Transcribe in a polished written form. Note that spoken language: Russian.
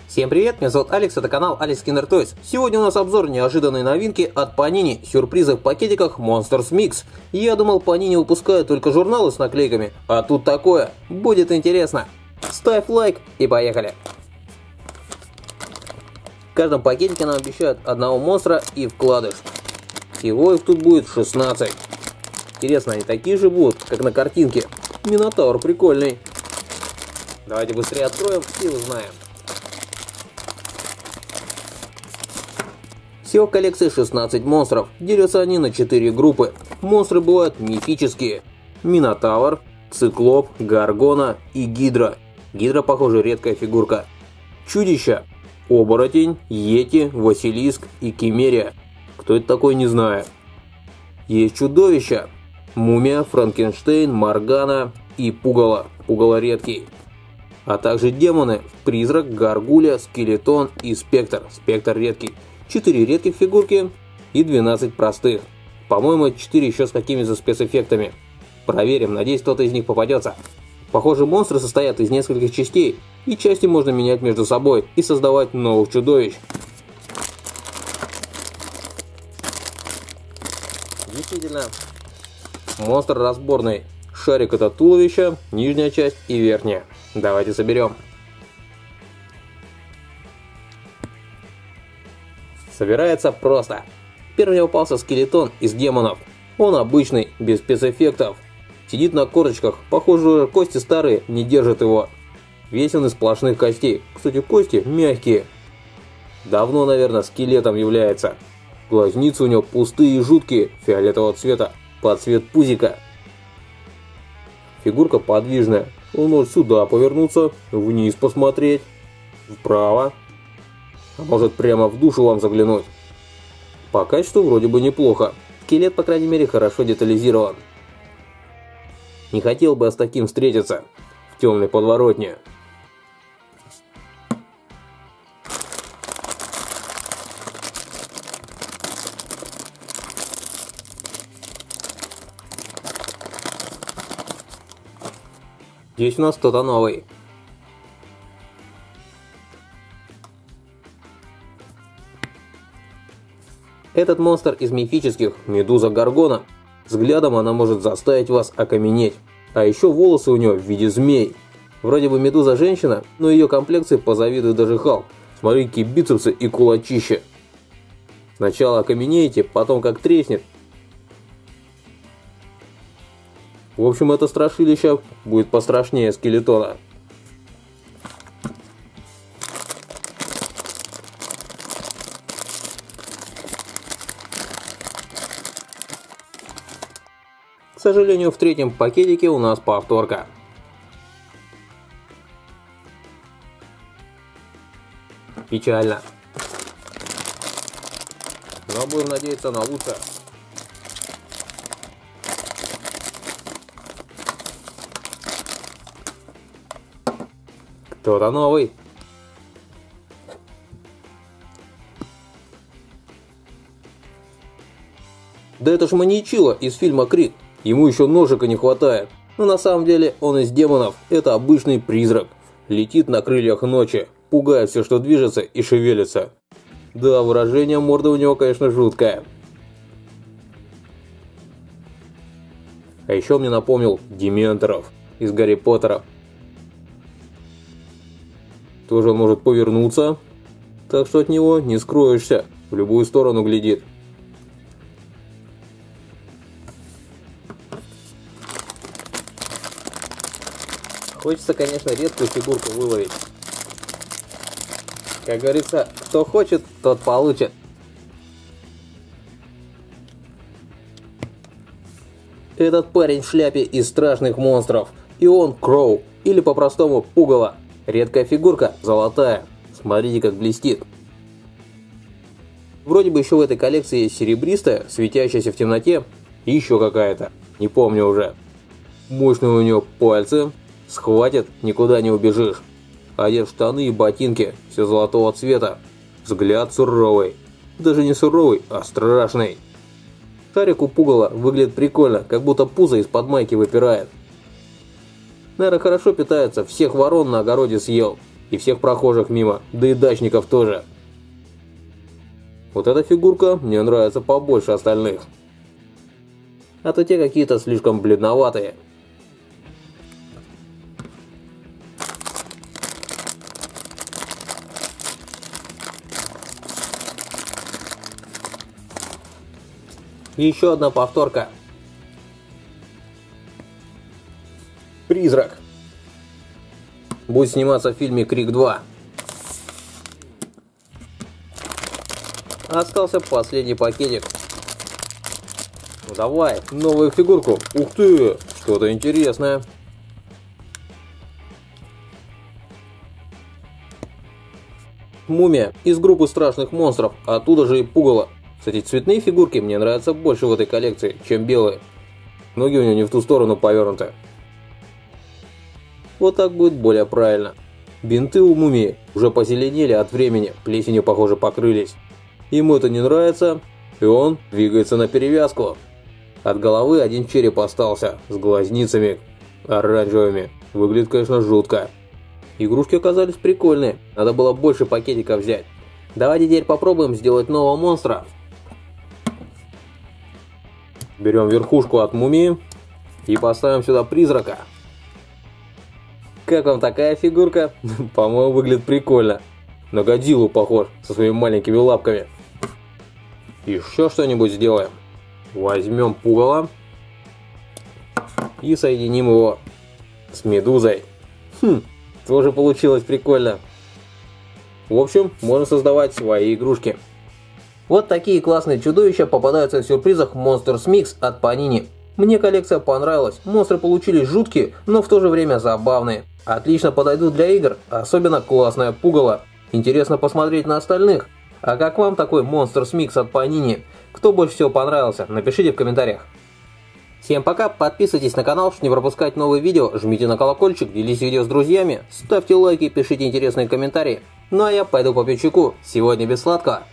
Всем привет, меня зовут Алекс, это канал Alex Kinder Toys. Сегодня у нас обзор неожиданной новинки от Panini, сюрпризы в пакетиках Monsters Mix. Я думал, Panini выпускает только журналы с наклейками, а тут такое, будет интересно. Ставь лайк и поехали. В каждом пакетике нам обещают одного монстра и вкладыш. Всего их тут будет 16. Интересно, они такие же будут, как на картинке? Минотавр прикольный. Давайте быстрее откроем и узнаем. Всего в коллекции 16 монстров, делятся они на 4 группы. Монстры бывают мифические. Минотавр, Циклоп, Гаргона и Гидра. Гидра, похоже, редкая фигурка. Чудища. Оборотень, Йети, Василиск и Кимерия. Кто это такой, не знаю. Есть чудовища. Мумия, Франкенштейн, Моргана и Пугало. Пугало редкий. А также демоны. Призрак, Гаргулья, Скелетон и Спектр. Спектр редкий. 4 редких фигурки и 12 простых. По-моему, 4 еще с какими-то спецэффектами. Проверим, надеюсь, кто-то из них попадется. Похоже, монстры состоят из нескольких частей, и части можно менять между собой и создавать новых чудовищ. Действительно, монстр разборный. Шарик — это туловище, нижняя часть и верхняя. Давайте соберем. Собирается просто. Первый мне попался скелетон из демонов. Он обычный, без спецэффектов. Сидит на корточках, похоже, кости старые, не держат его. Весь он из сплошных костей. Кстати, кости мягкие. Давно, наверное, скелетом является. Глазницы у него пустые и жуткие, фиолетового цвета, под цвет пузика. Фигурка подвижная. Он может сюда повернуться, вниз посмотреть, вправо. А может, прямо в душу вам заглянуть. По качеству вроде бы неплохо. Скелет, по крайней мере, хорошо детализирован. Не хотел бы я с таким встретиться в темной подворотне. Здесь у нас кто-то новый. Этот монстр из мифических, Медуза Гаргона. Взглядом она может заставить вас окаменеть. А еще волосы у нее в виде змей. Вроде бы Медуза женщина, но ее комплекции позавидует даже Халк. Смотри, какие бицепсы и кулачища. Сначала окаменеете, потом как треснет. В общем, это страшилище будет пострашнее скелетона. К сожалению, в третьем пакетике у нас повторка. Печально. Но будем надеяться на лучшее. Кто-то новый. Да это ж Маньячило из фильма «Крик». Ему еще ножика не хватает. Но на самом деле он из демонов. Это обычный призрак. Летит на крыльях ночи. Пугает все, что движется и шевелится. Да, выражение морды у него, конечно, жуткое. А еще мне напомнил Дементоров из Гарри Поттера. Тоже он может повернуться. Так что от него не скроешься. В любую сторону глядит. Хочется, конечно, редкую фигурку выловить. Как говорится, кто хочет, тот получит. Этот парень в шляпе из страшных монстров. И он Кроу, или по-простому Пугало. Редкая фигурка, золотая. Смотрите, как блестит. Вроде бы еще в этой коллекции есть серебристая, светящаяся в темноте. И еще какая-то. Не помню уже. Мощные у нее пальцы. Схватит, никуда не убежишь. Одет в штаны и ботинки, все золотого цвета. Взгляд суровый. Даже не суровый, а страшный. Шарик у Пугало выглядит прикольно, как будто пузо из-под майки выпирает. Наверное, хорошо питается, всех ворон на огороде съел. И всех прохожих мимо, да и дачников тоже. Вот эта фигурка мне нравится побольше остальных. А то те какие-то слишком бледноватые. И еще одна повторка. Призрак. Будет сниматься в фильме «Крик 2». Остался последний пакетик. Ну давай, новую фигурку. Ух ты, что-то интересное. Мумия из группы страшных монстров, оттуда же и пугало. Кстати, цветные фигурки мне нравятся больше в этой коллекции, чем белые. Ноги у нее не в ту сторону повернуты. Вот так будет более правильно. Бинты у мумии уже позеленели от времени, плесенью, похоже, покрылись. Ему это не нравится, и он двигается на перевязку. От головы один череп остался, с глазницами оранжевыми. Выглядит, конечно, жутко. Игрушки оказались прикольные, надо было больше пакетиков взять. Давайте теперь попробуем сделать нового монстра. Берем верхушку от мумии и поставим сюда призрака. Как вам такая фигурка? По-моему, выглядит прикольно. На Годзиллу похож, со своими маленькими лапками. Еще что-нибудь сделаем. Возьмем пугало и соединим его с медузой. Тоже получилось прикольно. В общем, можно создавать свои игрушки. Вот такие классные чудовища попадаются в сюрпризах Monsters Mix от Panini. Мне коллекция понравилась, монстры получились жуткие, но в то же время забавные. Отлично подойдут для игр, особенно классное пугало. Интересно посмотреть на остальных. А как вам такой Monsters Mix от Panini? Кто больше всего понравился? Напишите в комментариях. Всем пока, подписывайтесь на канал, чтобы не пропускать новые видео, жмите на колокольчик, делитесь видео с друзьями, ставьте лайки, пишите интересные комментарии. Ну а я пойду по печуку, сегодня без сладкого.